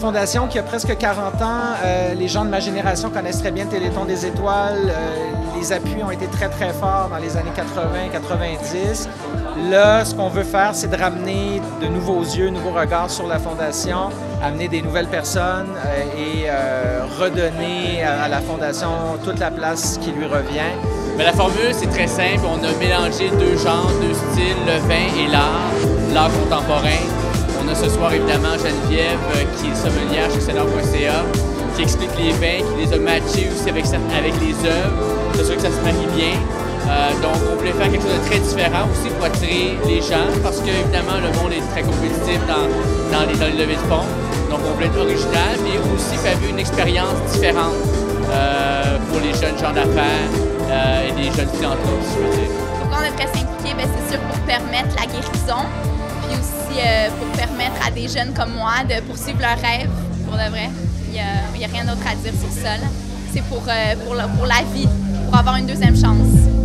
fondation qui a presque 40 ans. Les gens de ma génération connaissent très bien Téléthon des étoiles. Les appuis ont été très, très forts dans les années 80-90. Là, ce qu'on veut faire, c'est de ramener de nouveaux yeux, de nouveaux regards sur la fondation, amener des nouvelles personnes et redonner à la fondation toute la place qui lui revient. Mais la formule, c'est très simple. On a mélangé deux genres, deux styles, le vin et l'art contemporain. On a ce soir évidemment Geneviève, qui est sommelière chez Cédar.ca, qui explique les vins, qui les a matchés aussi avec les œuvres. C'est sûr que ça se marie bien. Donc on voulait faire quelque chose de très différent aussi pour attirer les gens, parce que évidemment le monde est très compétitif dans les levées de fonds. Donc on voulait être original, mais aussi faire une expérience différente pour les jeunes gens d'affaires et les jeunes philanthropes, si je veux dire. Pourquoi on aimerait s'impliquer? C'est sûr pour permettre la guérison, puis aussi pour permettre à des jeunes comme moi de poursuivre leurs rêves, pour de vrai. Il n'y a rien d'autre à dire sur ça. C'est pour la vie, pour avoir une deuxième chance.